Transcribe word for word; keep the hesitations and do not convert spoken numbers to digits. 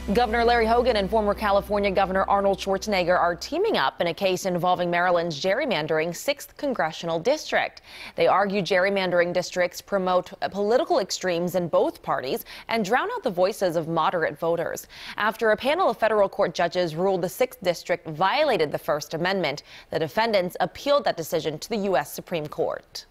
Governor Larry Hogan and former California Governor Arnold Schwarzenegger are teaming up in a case involving Maryland's gerrymandering sixth Congressional District. They argue gerrymandering districts promote political extremes in both parties and drown out the voices of moderate voters. After a panel of federal court judges ruled the sixth District violated the First Amendment, the defendants appealed that decision to the U S Supreme Court.